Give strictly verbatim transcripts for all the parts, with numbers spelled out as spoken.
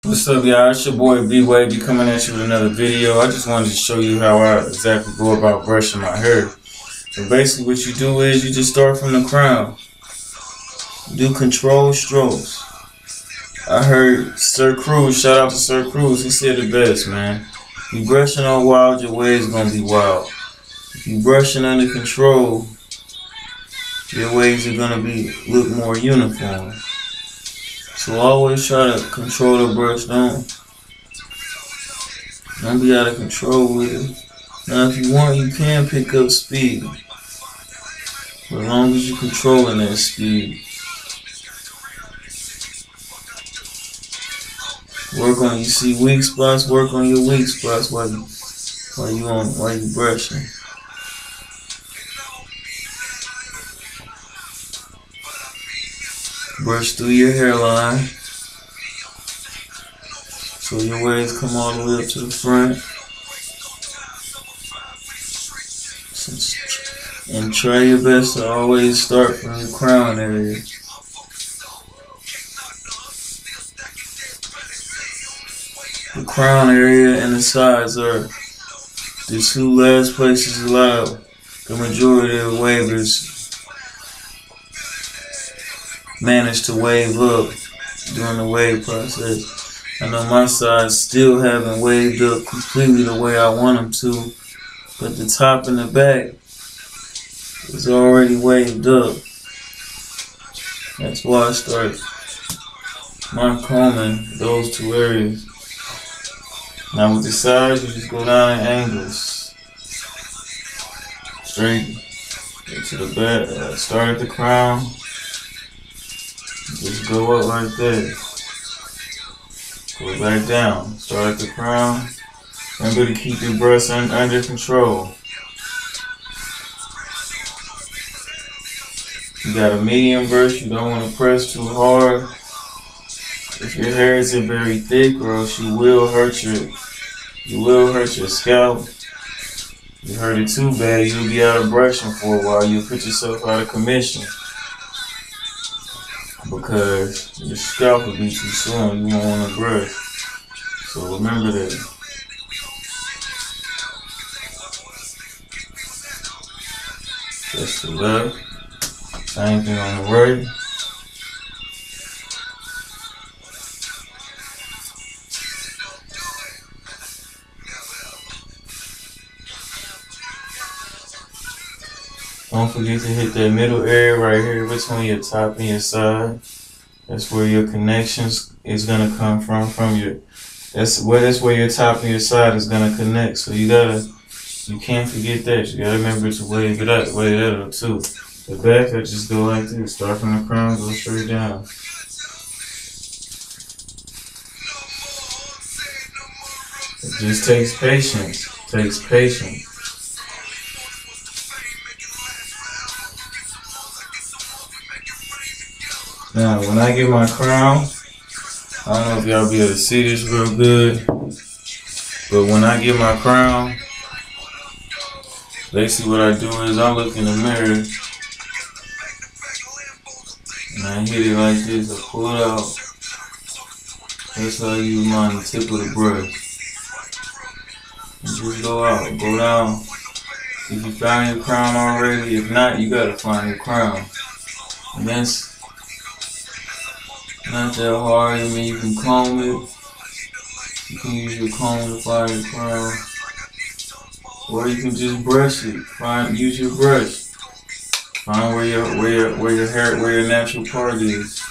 What's up, y'all? It's your boy B.Wavy coming at you with another video. I just wanted to show you how I exactly go about brushing my hair. So basically what you do is you just start from the crown. Do control strokes. I heard Sir Cruz, shout out to Sir Cruz, he said the best, man. You brushing all wild, your waves gonna be wild. If you brushing under control, your waves are gonna be look more uniform. So always try to control the brush. Don't, don't be out of control with it. Now if you want, you can pick up speed. But as long as you're controlling that speed. Work on, you see weak spots, work on your weak spots while you, while you, on, while you brushing. Brush through your hairline so your waves come all the way up to the front. And try your best to always start from your crown area. The crown area and the sides are the two last places allowed the majority of wavers manage to wave up during the wave process. I know my sides still haven't waved up completely the way I want them to, but the top and the back is already waved up. That's why I start my combing those two areas. Now with the sides, you just go down in angles. Straight to the back, uh, start at the crown. Just go up like that. Go back down. Start at the crown. Remember to keep your brush un under control. You got a medium brush. You don't want to press too hard. If your hair isn't very thick, or else you will hurt your, you will hurt your scalp. If you hurt it too bad, you'll be out of brushing for a while. You'll put yourself out of commission. Because your scalp will be too soon, you won't want to brush. So remember that. Just the left. Same thing on the right. Don't forget to hit that middle area right here between your top and your side. That's where your connections is gonna come from. From your, that's where that's where your top and your side is gonna connect. So you gotta, you can't forget that. You gotta remember to wave it up, wave it up too. The back, I just go like this. Start from the crown, go straight down. It just takes patience. It takes patience. Now, when I get my crown, I don't know if y'all be able to see this real good, but when I get my crown, basically what I do is I look in the mirror and I hit it like this, I pull it out. That's how I use mine, the tip of the brush. And just go out, go down. If you found your crown already, if not, you gotta find your crown. And that's not that hard. I mean, you can comb it. You can use your comb to find your crown, or you can just brush it. Find, use your brush. Find where your where your where your hair where your natural part is.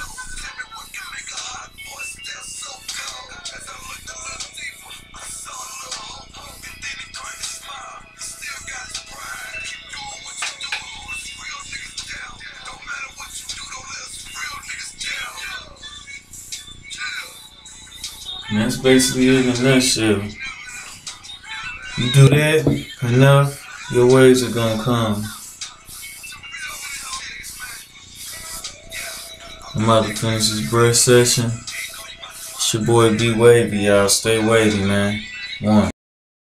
And that's basically it in a nutshell. You do that enough, your waves are gonna come. I'm about to finish this brush session. It's your boy B.Wavy, y'all. Stay wavy, man. One.